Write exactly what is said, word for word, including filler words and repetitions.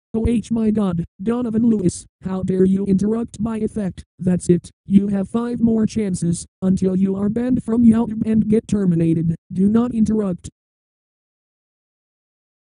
Oh H my god, Donovan Lewis, how dare you interrupt my effect? That's it, you have five more chances, until you are banned from YouTube and get terminated. Do not interrupt.